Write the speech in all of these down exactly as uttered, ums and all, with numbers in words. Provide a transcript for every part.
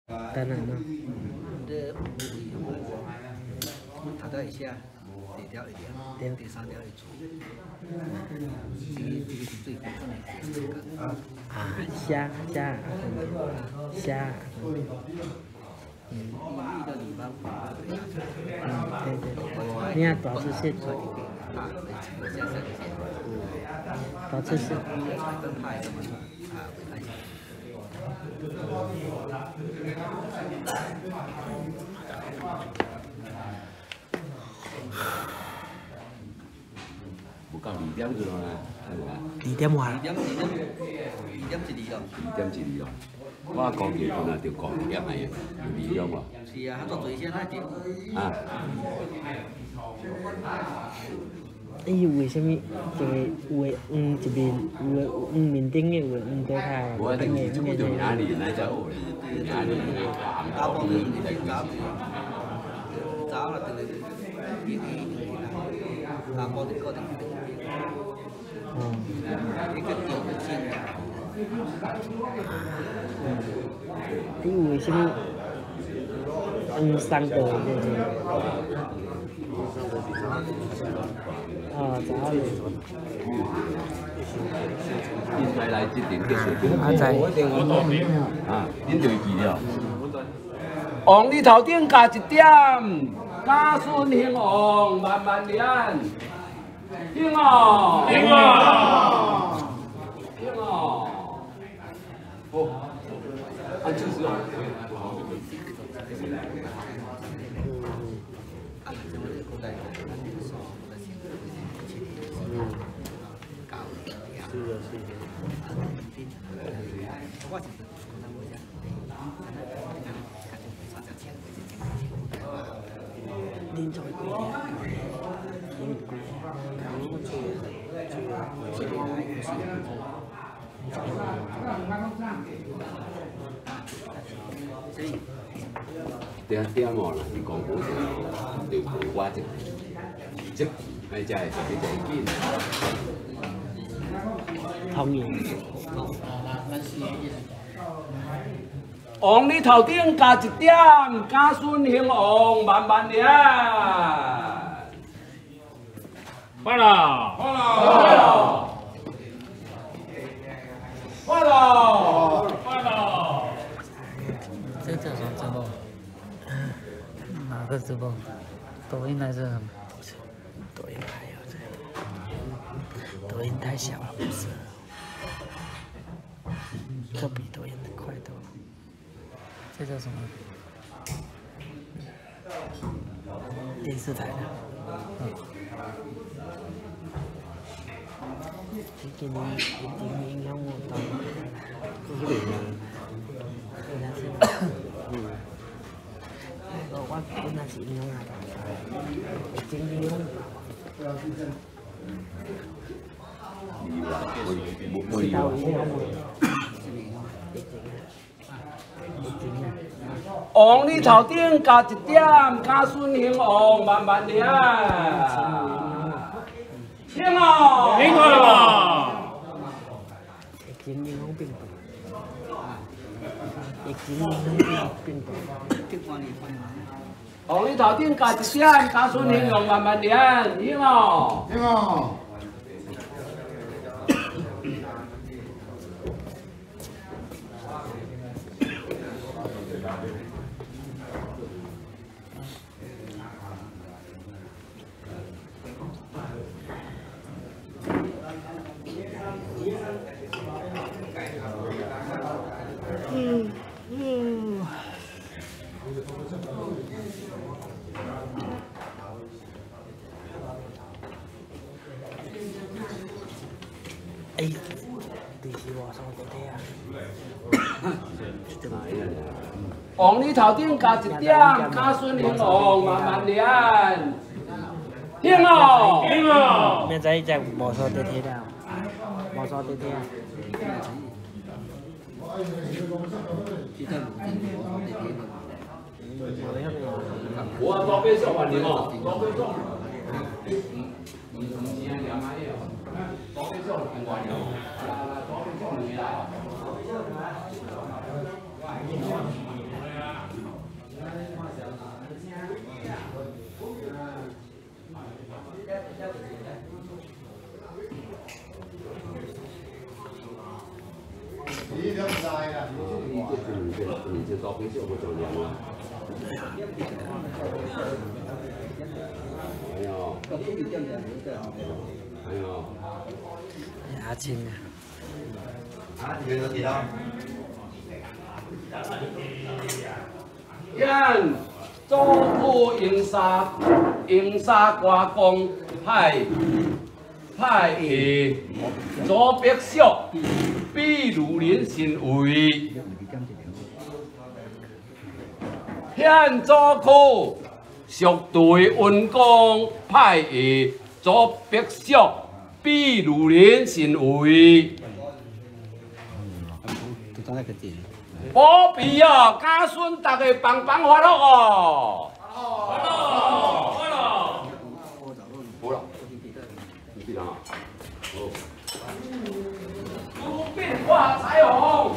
当然了。 这头条一下，第条一点，第三条一组。这个这个是最普通的。 啊，虾虾虾。嗯。 遇到你吧， 嗯，对对对。你看导致线。导致线。 不到二點咗啦，係咪啊？ 二點話。 二點二點二點一二咯。 二點一二咯。我講結婚啊，條講點係二點喎。 是啊，他做最先那點。 啊。 伊為什麼就係有誒黃一面，有誒黃面頂嘅，有誒黃倒台， 我哋係全部都哪裡來就哪裡打波你你嚟打，打啦對對對，打波你個定。 哦。 一個點嘅先。 伊為什麼黃三道嘅？哦，知道。 應該來這點嘅水平。 我知。 啊，恁就記了。往你頭頂加一點，家孫興旺，萬萬年。興旺，興旺，興旺。哦，啊，就是哦。 您做几点？您几点？我做做做點點喎啦，你講好就就講我就即係就係就係就係見。 同意。 往你頭頂加一點，家孫興旺，萬萬年。 發啦！ 發啦！發啦！ 發啦！ 这叫什么直播？哪个直播？抖音还是什么？不是，抖音还有这个，抖音太小了，不是。这比抖音快多了。这叫什么？电视台的。嗯。你今年一定影响我到。不是的。嗯。我我本来是影响啊，经理用。 你話我我我知道影響我。 往你頭頂加一點，家孫興旺，萬萬年。興旺， 興旺。 疫情影響病毒。疫情影響病毒。 往你頭頂加一點，家孫興旺，萬萬年。興旺，興旺。 嗯嗯。哎呀，第四話上地鐵啊！ 往你頭頂加一點，家孫興旺，萬萬年。興旺，興旺。 明仔就無坐地鐵啦，無坐地鐵啊！ 我啊，多俾少萬年哦，多俾少。唔唔唔止係兩萬嘢哦，多俾少兩萬嘢，多俾少兩萬。 面前做分析，我就亮了。哎呦，哎呦， 牙签啊！ 啊，这个几多？ 燕祖父营沙营沙瓜公派派系左伯爵比如林神位，现祖父属队运功派系左伯爵比如林神位。 保庇哦，家孙大家帮帮发乐哦！发乐，发乐，好了，你记得啊。哦。朱变化彩虹，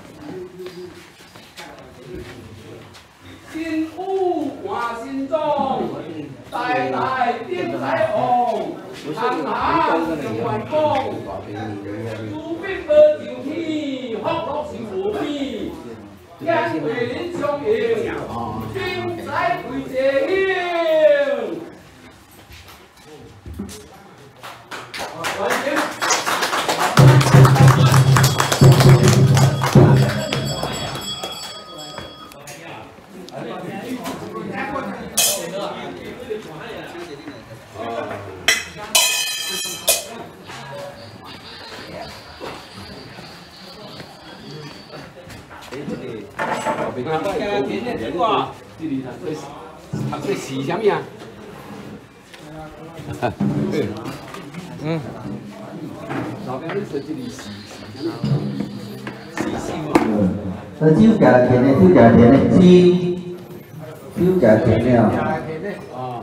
新屋换新装，代代顶彩虹，行行成完工。朱变无上天，福禄是无边。 天对人相迎，精彩为谢兴。完成。啊，我家今日这个，这里读做读做是啥物啊？嗯。老边你说这里是是啥物？是啥物？ 呃，酒家田的，酒家田的，酒，酒家田的啊。 哦。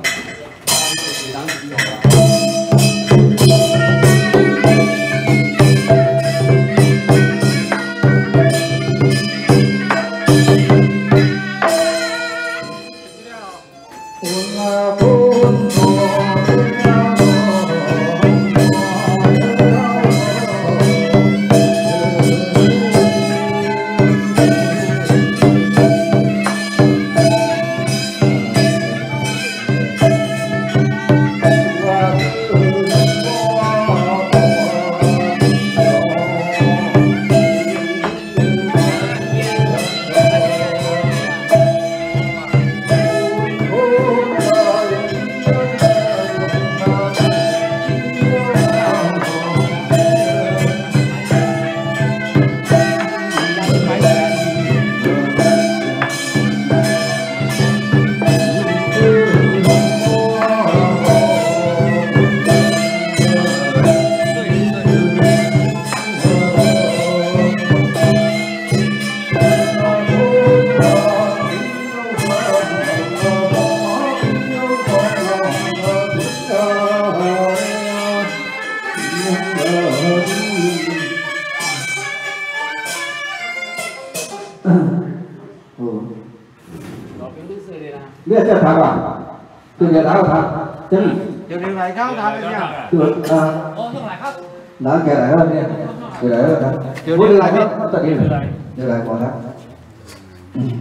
你要叫他吧，对不对？然後他，真係。 條條嚟溝他嘅啫。 對啊。 我都嚟溝。 嗱，嘅嚟啦，嘅嚟啦，我哋嚟邊？得嘅嚟，你嚟我睇。嗯。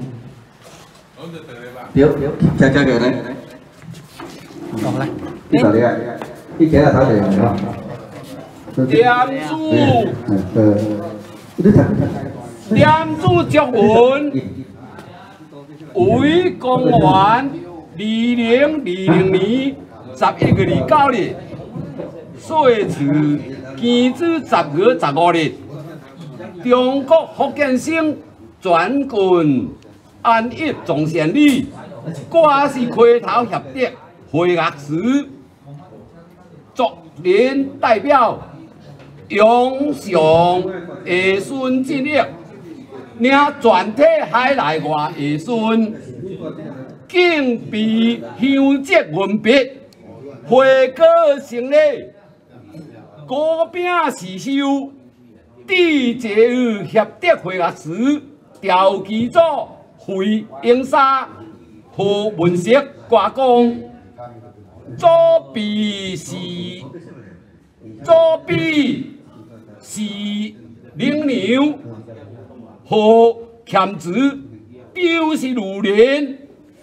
屌，隻隻嘅你。 講咧。 呢度你啊，啲幾啊頭嚟嚟啊。 店主。 嗯，誒，你睇。 店主作文。 为公元二零二零年十一月二九日，岁次庚子十月十五日，中国福建省全军安逸总县里，我是溪头协德会乐师族人代表，永上下孙进入。 领全体海内外儿孙敬备乡节文笔，会歌成礼，高饼是修，地节与协德会乐师调基组会英沙和文色挂工，左臂是左臂是领牛。 和欠子表示如人，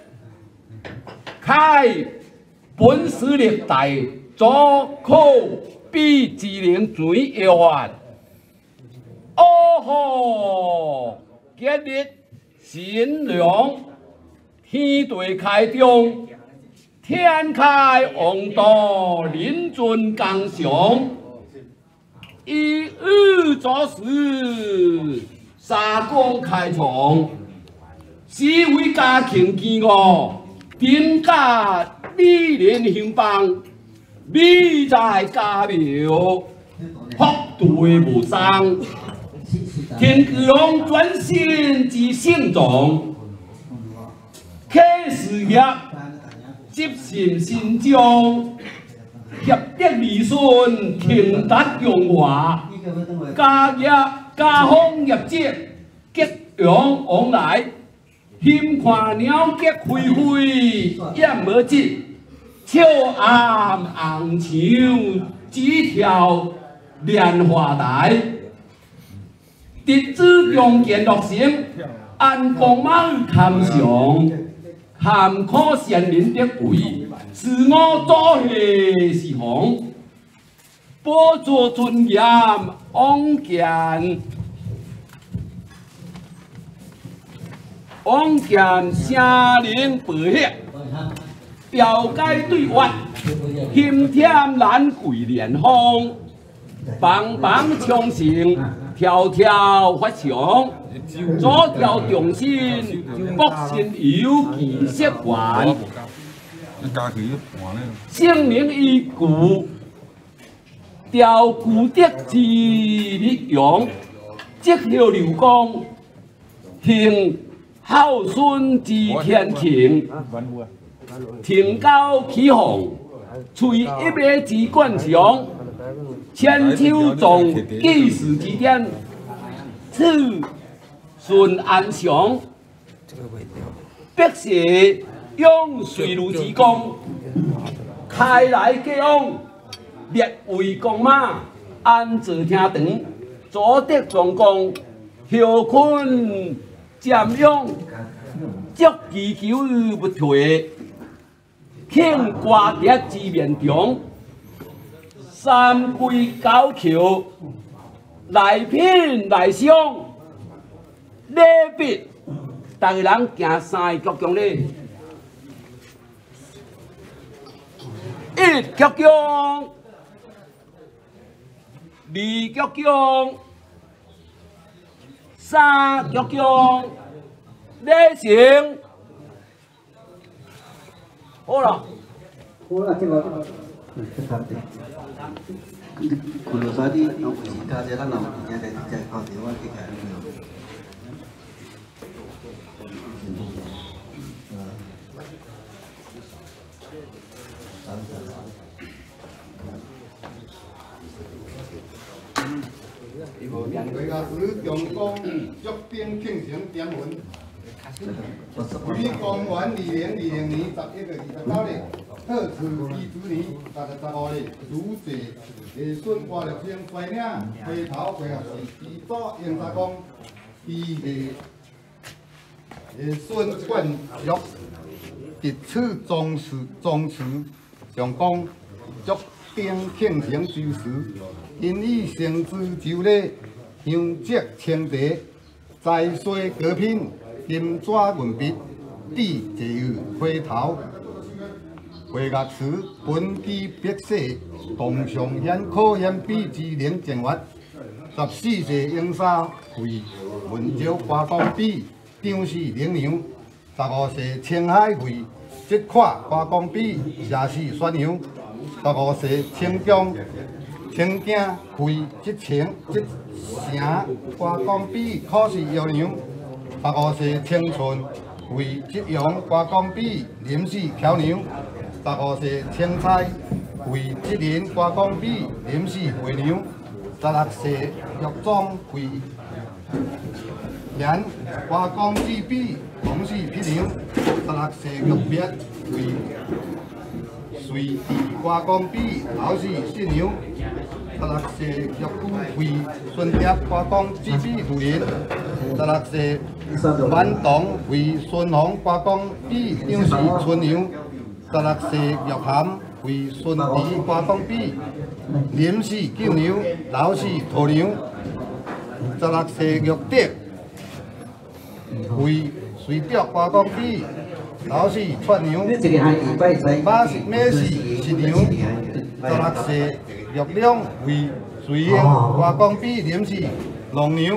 开本史历代左口比智能水药法。哦吼！今日神良，天地开中，天开王道，人尊共享。一日做事，三公开创，四位家庆见我，顶家美人兴邦，美在家庙，福对无双。天强专心之圣状，启事业，执行心中，协德利顺，听达用华，家业家风业绩，吉阳往来，心看鸟吉飞飞，燕无节，笑暗红墙，只条莲花台。弟子中见乐成，按公猫tham详，含可善人的位，自我做下是红，宝座尊严往见，往见声灵白血，调解对话，心添难贵莲芳，棒棒长成。条条发祥，左条重心，博心有奇色还。性命依古，调古德之力用，积孝流光，听孝顺之天庭，天高起鸿，随一马之冠上。千秋总记事之典，此顺安详，百世用随路之功，开来继往，列位公马，安坐厅堂，左德壮光，孝坤瞻仰，足祈求不退，庆挂德之面中。三跪九叩，来品来赏，礼毕，大家人行三个鞠躬礼，一鞠躬，二鞠躬，三鞠躬，礼成，好了。 好了，这个。kulo tadi no kita jalan no kita dari kita kau dewa kita no Người là sứ Trường Công chúc tiên kinh diễn tiến huấn quý con quán đi đến đi đến ní tập ít được tập cao đấy thơ từ đi chú ní tập tập bò đấy chú chỉ để xuân qua được thiên quay nha quay tháo quay học sĩ to yên gia công đi để để xuân quân dọc tiết chữ trong sử trong sử Trường Công chúc tiên kinh diễn chữ sử因以生之酒礼，香烛清茶，在水果品，金纸文笔，地节语回头，会乐词本地别写，同上显可显比之能正月，十四岁英沙会文朝花光笔，张氏领娘，十五岁青海会即款花光笔，写诗宣扬，十五岁清江。清境会即情即城，花光笔考试摇娘，十五岁青春会即阳，花光笔临时巧娘，十五岁青菜会即年，花光笔临时回娘，十六岁玉装会言，花光之笔同时匹娘，十六岁玉笔会随地花光笔老是新娘。十六岁玉姑会顺蝶花光之笔如人，十六岁满堂为顺风挂光比张氏春阳，十六世玉涵为顺治挂光比临氏九娘，老氏兔娘，十六世玉德为随着挂光比老氏串娘，马氏马氏是娘，十六世玉亮为随英挂光比临氏龙娘。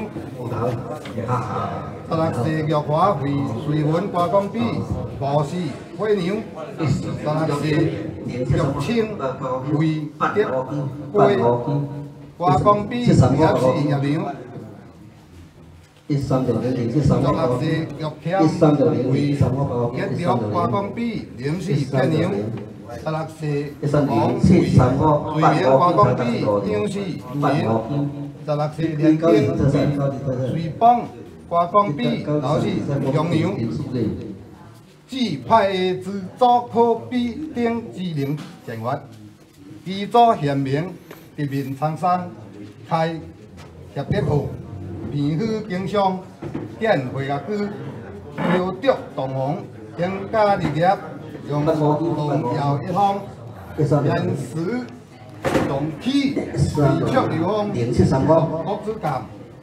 十六世玉华为随文挂光比无氏火娘，十六世玉清为德龟挂光比也是叶娘。十六世玉谦为叶良挂光比临氏偏娘。十六世王为随冕挂光比张氏年。 十六世连经为随邦挂光比老是强娘，自派的自祖可比顶之灵成员，基祖贤明，一面苍山，开协德号，平府经商，建会雅居，标竹同红，天家立业，用荣耀一方，言辞。 đồng khí vì trước điều ông có tư cảm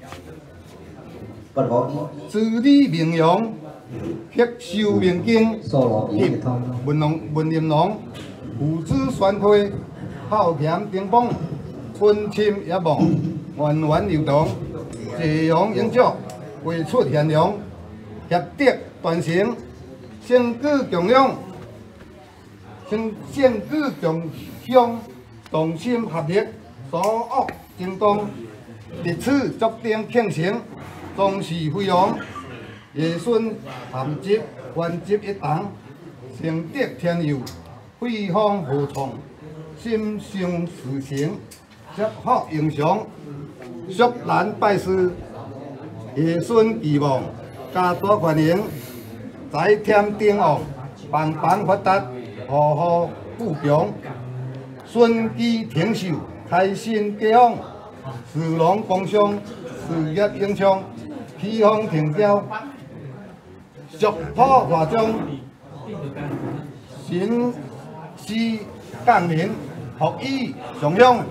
xử lý miệng nhóm thiết siêu miệng kinh hiệp bình nóng bình niệm nóng hữu tư xoan thôi hao kiếm tiếng bông quân chim giá bỏng hoàn hoàn liều động chỉ nhóm những chỗ quỳ xuất hiện nhóm hiệp tiệc toàn xuyến xin cư cường用 xin xin cư cường用 同心合力，所恶精动，历此足定庆成，终是飞扬。爷孙含集，环集一堂，成德天佑，飞芳和创，心想事成，祝福英雄，肃然拜师。爷孙期望，家多欢迎，再添丁旺，棒棒发达，户户富强。 顺机停寿，开心家乡，事龙光商，事业英昌，起风停交，俗破华中，新师降临，福义上香。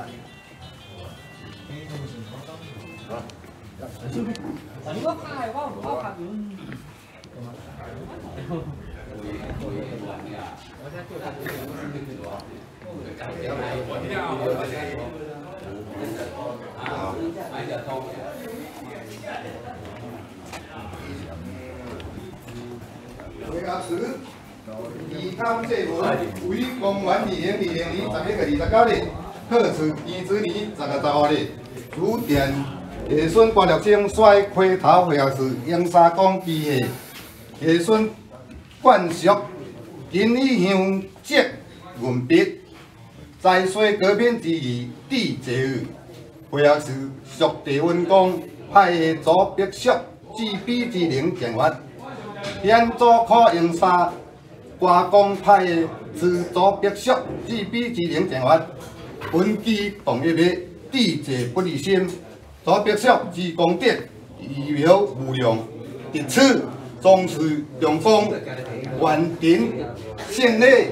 会雅祠，宜康祭文为公元二零二零年十一月二十九日，贺赐庚子年十月十五日，主殿爷孙关玉清率开头会雅祠迎三公祭祀，爷孙冠属金衣香节文笔。 在水革命之余，地节日，会雅祠属地文公派的左必属自比之灵成员，现左可用沙瓜公派的自左必属自比之灵成员，本机同一日，地节不离心，左必属之功德，仪表无量，伫此终是中风，完定献礼。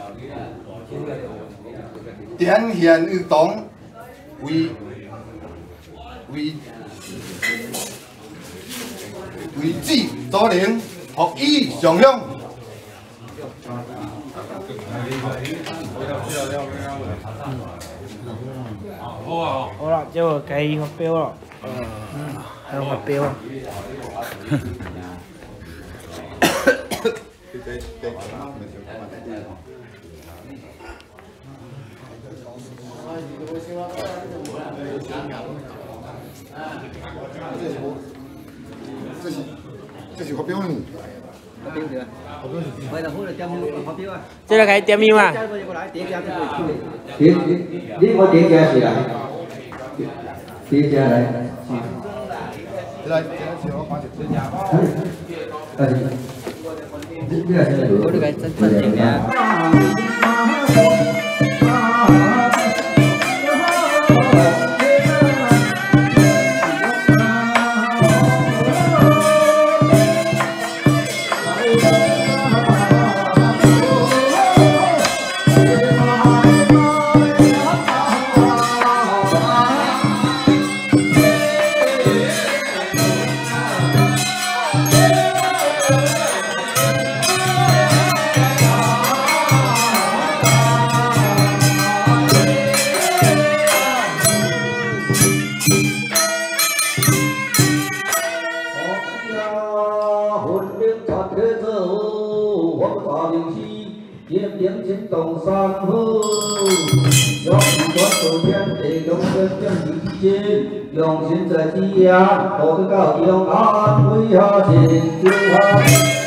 典贤与同，为为为子祖灵，福义上香。 好了，这我该发表了。嗯，还要发表啊。 这是这是发表呢。 发表对啊。为了好来点发表啊。 这个该点名嘛？ 你你你我点家是啦，点家来。 来，这个我发一下。 哎，这这个是。 我这个真正经的。 Hãy subscribe cho kênh Ghiền Mì Gõ để không bỏ lỡ 插铁走，黄沙明溪，炎炎心动山河。用心传授天地，用心正义之心，用心在之阳，何得高阳安慰下心就好。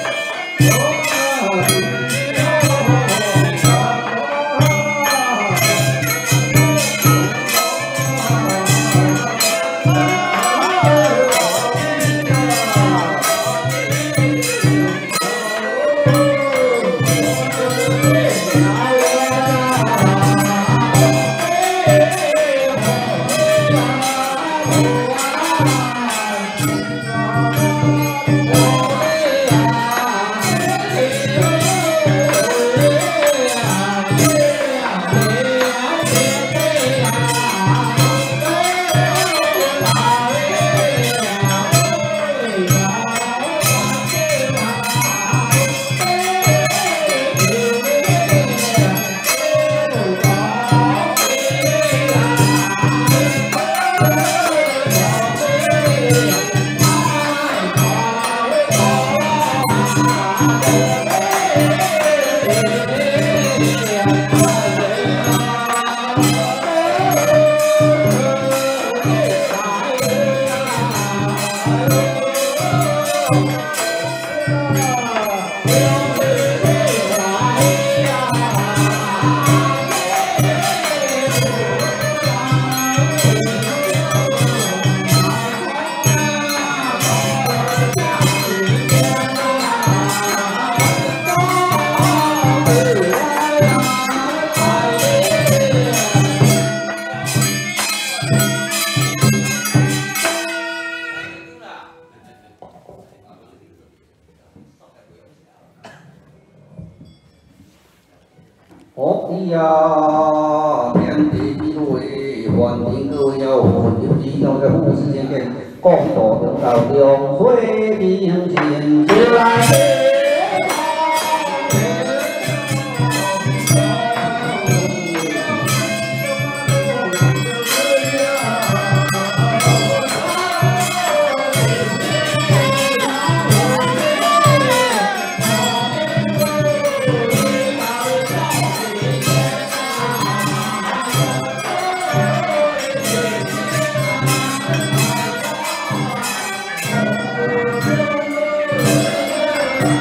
福地呀，天地之位，梵天各位要分有之，用个护持先见，共度得到龙水平行之来。 Thank you.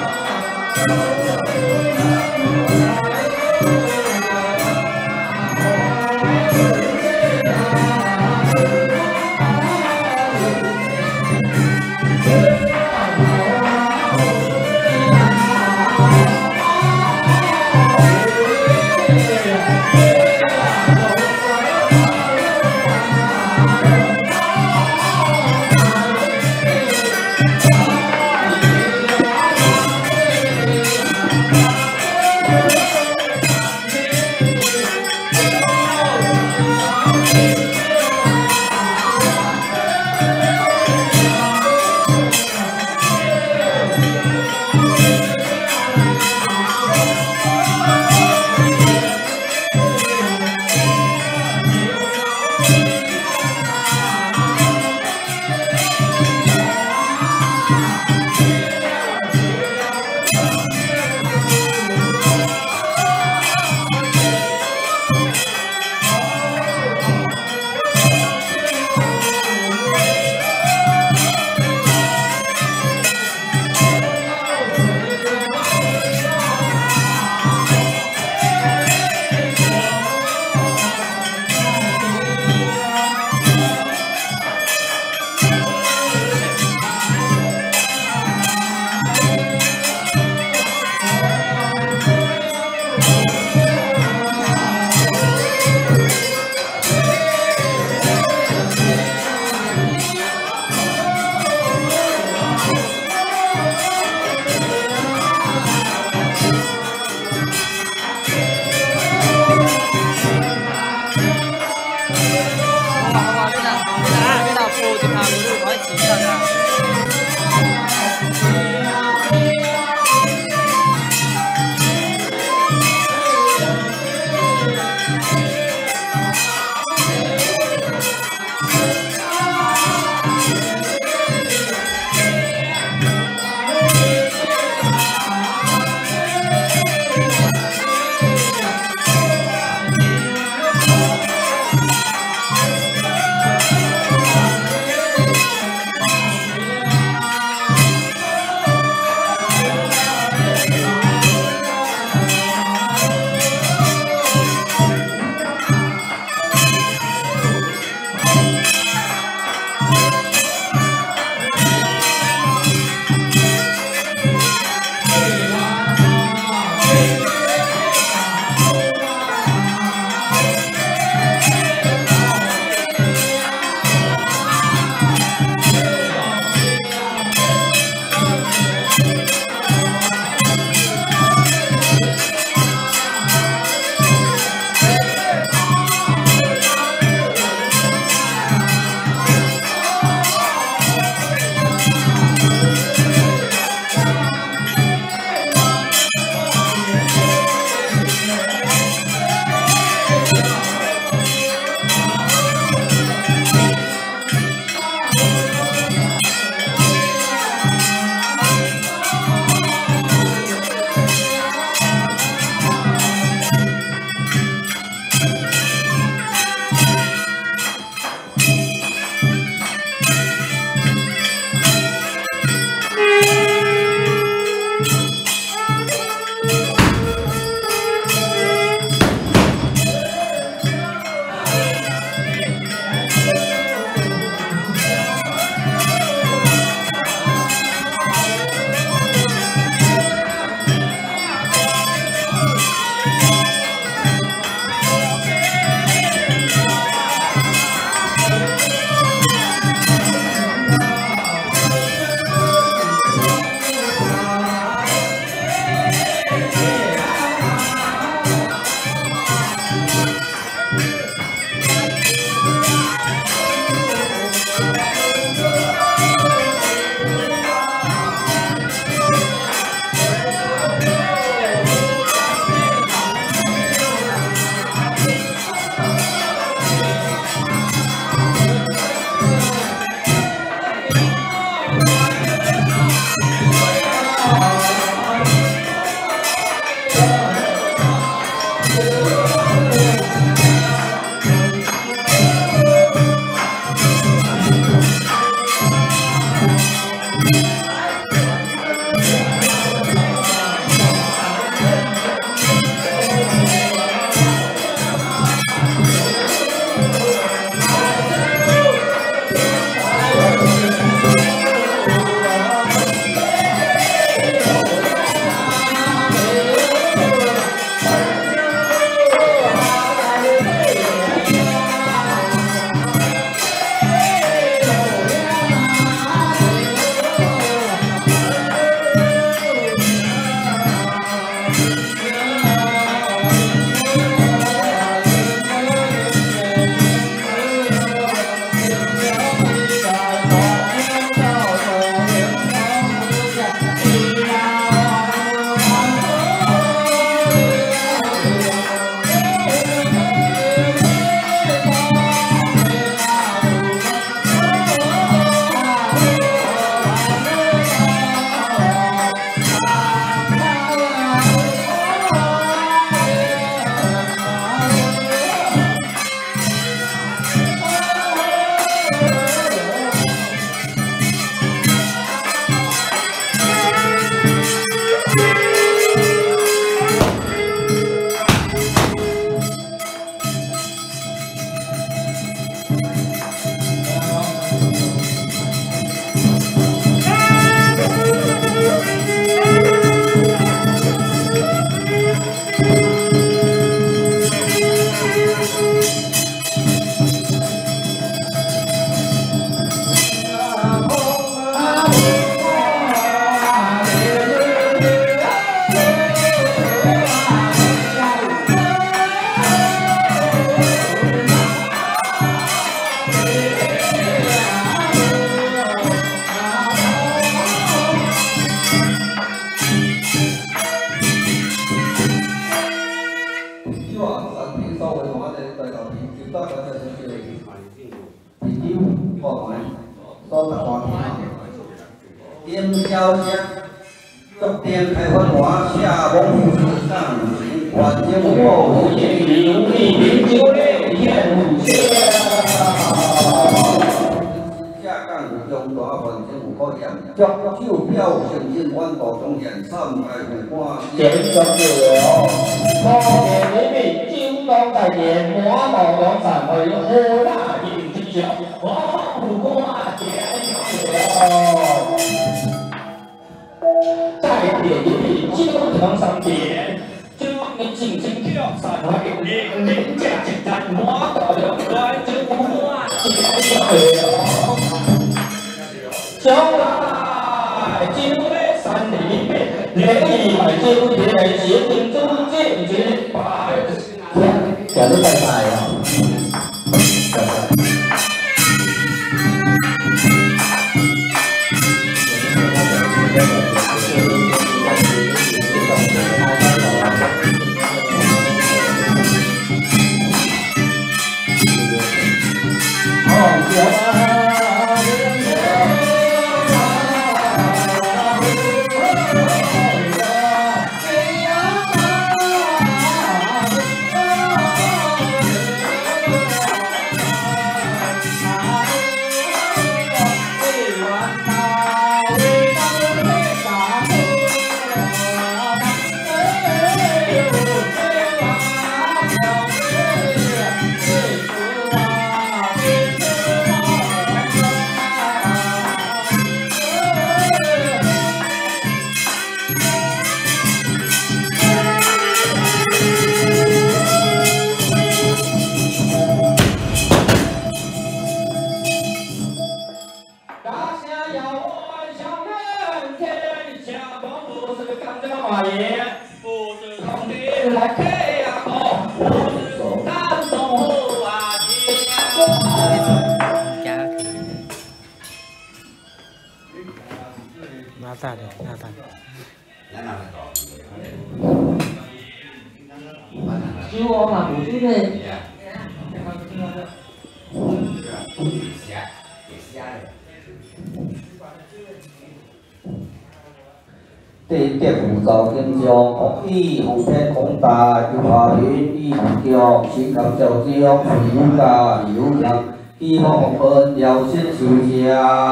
地德浮造天上，福以宏天宏大，有华云以无疆，心感照照，水有家有强，希望福恩了先修下。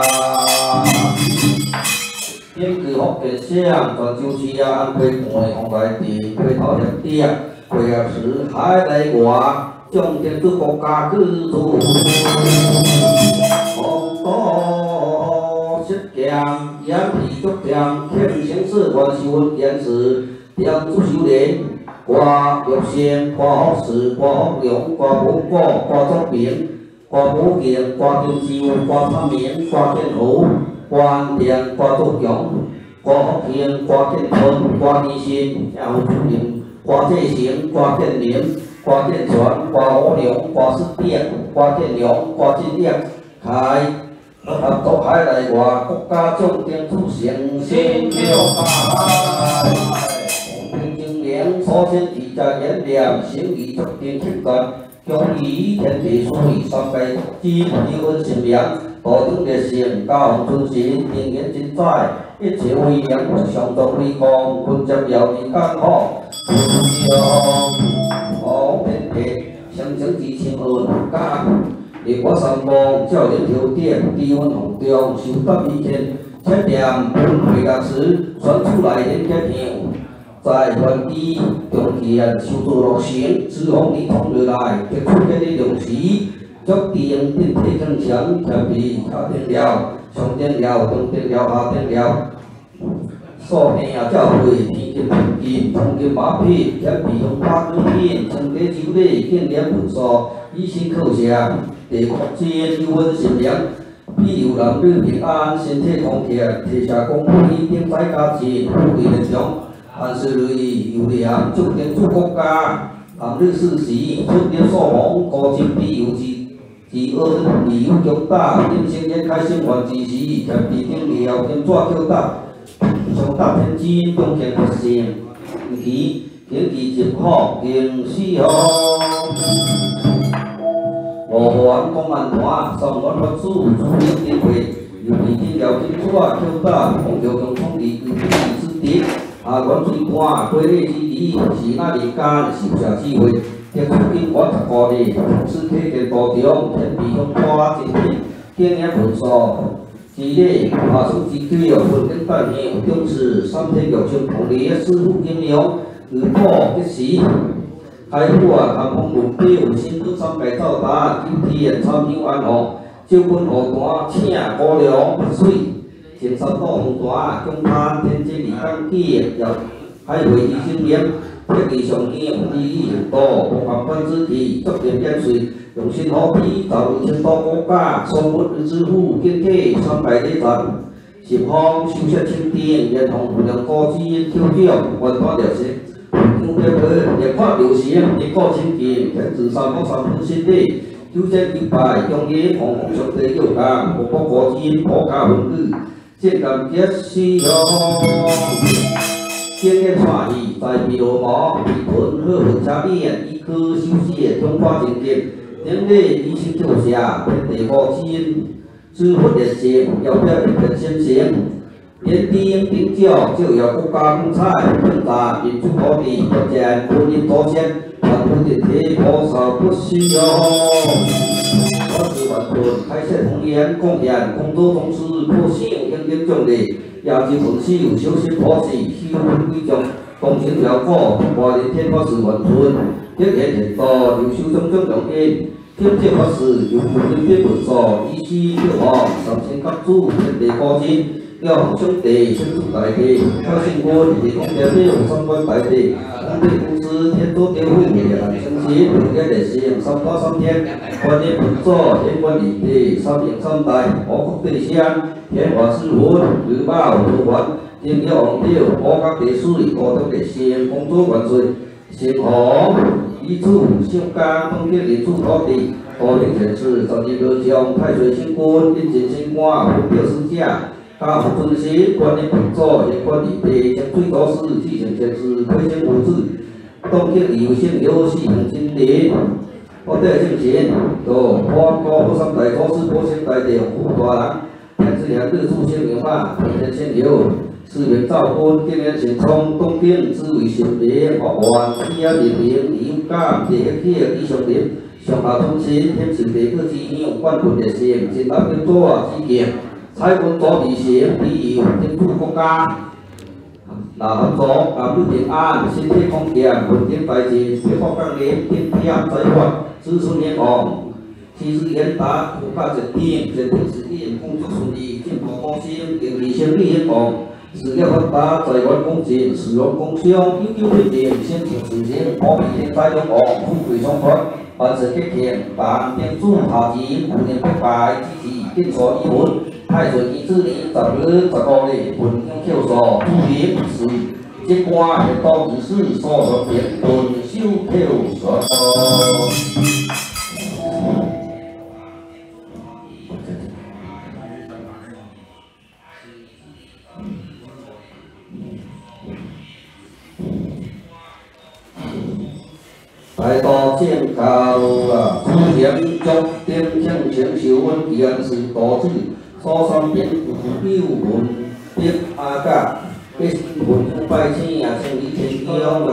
天地福吉祥，全州市啊安排门红来地，回头协定，会合时海内外，众天主国家居住。红多失强，眼皮足强，庆生死万寿温严时，点主修炼，挂玉仙，挂福事，挂福龙，挂福果，挂作饼，挂福剑，挂金寿，挂参绵，挂天福。quan tiền qua tốt giống qua học thiên qua thiên thôn qua đi xin theo chủ điểm qua thế xiên qua thiên điểm qua thiên xoắn qua ô liễu qua sức tiện qua thiên liễu qua thiên điện khai hợp tốt hai đại qua quốc ca trong tiền thu xiên xin yêu khai thiên chứng miễn so thiên thị trà nhẫn điểm xiên ý trong tiền thiết cần trong ý thiên thị số ý sang cây chi như ơn xiên miễn tổ tướng烈士cao雄春行，平原精彩，一切威严，上道威光，本接有义干好，不将好平平，相争之情恩家，烈火三光，照亮条点，低温红中，修得一天， 切点本会乐时选出来演结票，在原地中间修做落成，之后你通落来，结出这个东西，决定电梯正常，特别下电了，上电了，中电了，下电了。所幸啊，教会天经地义，通经马匹，特别用八九片，从地九里建立文书，以身靠下，地扩展有稳心良。比如男女平安，身体康健，提下公务一定在家庭，富贵人中，万事如意，有良，祝天祝国家，男女事事，春天所逢，高进必有之。第二，理由强大，人生展开生活之时，特别定了，跟抓叫大。上达天津中间发生，其经济情况经四号，罗环公安团上官法主主领机会，由于定了跟抓叫大，红桥共创立具体之敌，啊，阮最官规律之敌是那年间受下机会，结出经过十五日，同时体检多中，天地向花精品，经验文书。之类，马上之具有稳定代表，重视三体育场同类的师傅应用，如果一时开户啊，谈风目标，新都三改造达，今天参与安好，招本河段请高粱不水，前三道红段中滩天津二港记要海会医生员，一技上天第一很多，不含分之体，足点减税。用心好比，造入千多国家，生活日支付经济三百里站，十方修设清电，沿红不良高基挑战，完toàn了解。目标是热发流行，一个清洁，天子三方三分心力，纠正一百，用于防风上帝有感，不过国基国家文具，建感结需要。经验创意，在比罗毛、比屯和文茶店，一颗休息中华经济。人类医生救下，天地高金，支付热心，要不要一根先行？连低音顶教就要国家公菜，更大民主土地，不见婚姻多先，万不电梯多少不需要。我是万屯开设同源贡献，工作同时不幸应应奖励，亚洲本秀小心妥协，修文贵重，共情辽阔，华人天我是万屯，一言很多，优秀种种用因。天职法师由富人变文书，医师救亡，三千甲主天地高进，要福兄弟先出大地，靠新官地公表表三官大地，工地公司天作雕会灭寒生息，六日热性三八三天，观音本座天官立地，三营三代，我国地乡，天华之魂，日报如环，天鸟王表，我国地水，高德地性，工作万岁。新红遗嘱相干封建领主土地，多领前世十二个将太岁星官，引进星官，分表身价，家父尊师，观音本座，也观立地，将最高师继承前世，推升无子，东京有幸有四平金莲，我得正贤，都我高富三代祖师，波仙大帝护大人，天子两日出仙名嘛，天仙有。四面造婚，今年成冲，东京只为神明，法官天人明，有感地气以上灵，上下通神，天神地个之乡，冠军热心，真大跟做之见，彩云左地行，庇佑天主国家。那合作，男女平安，身体康健，稳定大志，不发干连，天天财源，子孙连旺。其实严达，国家一定，全体实现，工作顺利，进步高升，经济生意兴旺。事业发达，财源广进，市容工商，有有稳定，先进事情，保庇天灾两旺，富贵双发，万事吉庆，但天主下钱，五年不败，支持建设义文，太岁二子年十日十五日，分享口数，注明是即官一刀之事，所属平顿修口数。来到正教啊，出行足点向前受温件是导致所三边有文笔阿甲，一分拜请啊，像以前一样的。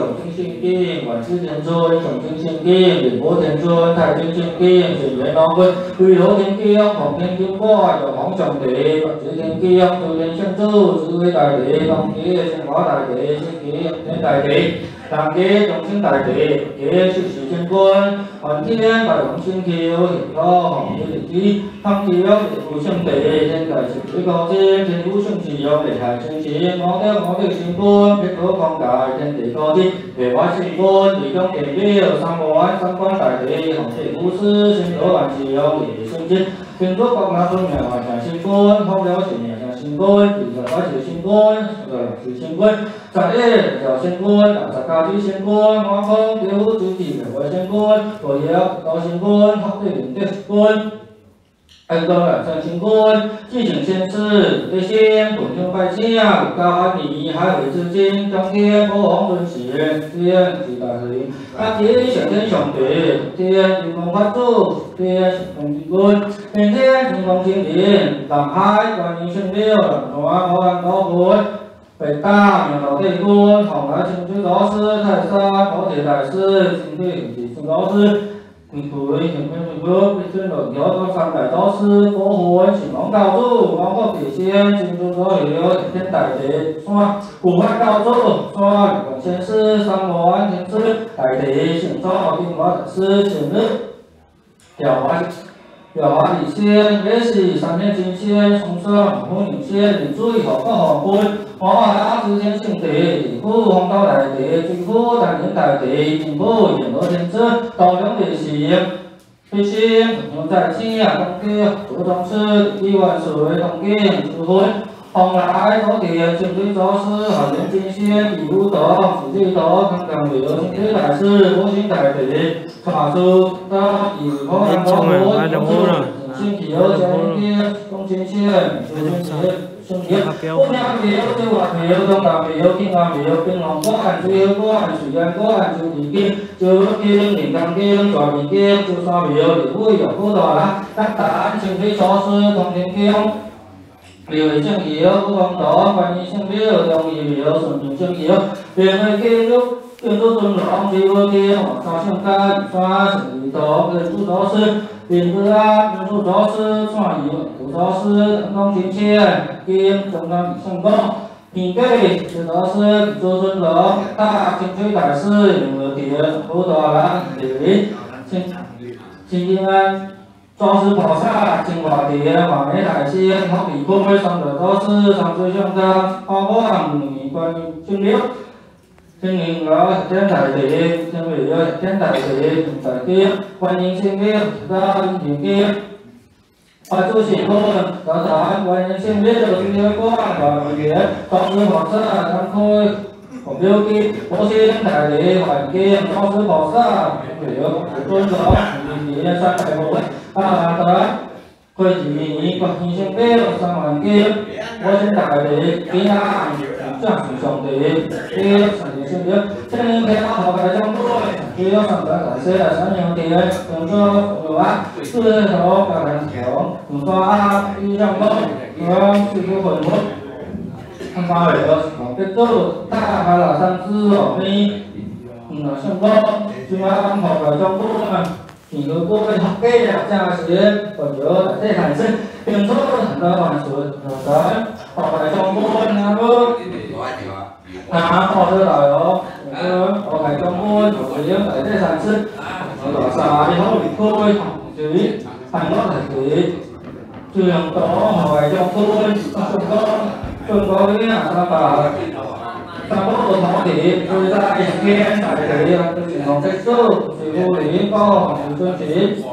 清净，万世天尊，众生清净，莲波天尊，太清清净，水源龙君，归罗天经，奉天经果，有皇上帝，白纸天经，九天圣主，智慧大地，东极生化大地，西极天大地。 南极众生大地，北极十四天官，梵天大龙星球，天高皇天地，汤地有地府圣地，天界十地高天，天府圣地有地海圣地，五德五德圣官，别可光大天地高天，地外圣官，地中天表，三观三观大地，皇帝古师，圣罗万事有地圣经，天主国那分两万象圣官，好了是两象圣官，地上八十圣官，十圣官，十一有圣官，十九。 主仙官，我方调主持的外仙官，我也高仙官，好对领的官，安高两上仙官，继承仙师，一仙本兄拜请，高安尼海会至今，当天保皇尊贤，天是大神，大天上天上帝，天金光法主，天龙之君，天天金光精灵，南海观音圣庙，南海我安高官。 北大明老帝君，红来清水老师，泰山宝铁大师，金队吉孙老师，贵贵行天水哥，贵尊老条高三百老师，国魂神龙教主，王国地仙，金钟左右，天大地山，古汉教主，山元先师，三王天师，大地圣庄金华大师，前日调华。 表华理仙，也是三天金仙，重生红女仙，领主以后各皇君，皇华大智天圣地，府皇道大地，军府丹田大地，政府阎罗天子，道量地行，飞仙同在天啊，东京左宗师，亿万岁东京智慧。 红来土田，清水祖师，海天金仙，地武德，水地德，康江流，清水大师，火星大地，法术大地，火阳高火，星体有天天，东天仙，九天仙，圣天，不良没有，九华没有，东大没有，天华没有，冰龙关，水有关，水阳关，九地经，九经，灵刚经，大地经，九山没有，地武有古大啦，大胆，清水祖师，东天经。 庙内正桥，古王道，观音圣庙，中义庙，顺平正桥，庙内建筑建筑尊龙，地武天，三圣家，三圣地道，建筑祖师，林子安，建筑祖师，创意古祖师，东天仙，金中央圣公，平给是祖师，朱尊龙，大清水大师，永乐田，古大人，李清清平安。 祖师菩萨，净化殿，华美大仙，好地空位三大祖师，三水上家，花花女观音圣庙，天灵楼天大地，天位有天大地，大地观音圣庙，大天经，法主神官，大坛观音圣庙，天月光，大月，祖师菩萨，三开。 红标记，火星大地环境，祖师菩萨，有尊龙，二年三百五，阿达，开始年观音圣庙，三环境，火星大地，天安，将士上帝，天上帝圣庙，天天好大将军，只有上百大师来三阳殿，动作有啊，四头八人强，动作啊，一上高，两四个混混。 看八位了，好，这做大海老三只哦，你嗯圣公，今晚安排个中午啊，几个各位学家呀，家学或者在产生，并说很多万事，好的，好来中午那个，那好的来哦，那个好来中午，有些在在产生，老三以后各位同学，很多同学，就用到好来中午，圣公。 中国的啊，三把三个土地，最大一片大地啊，就是红色树，水湖里高红水水。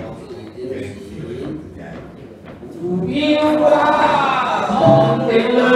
五兵哇，红顶。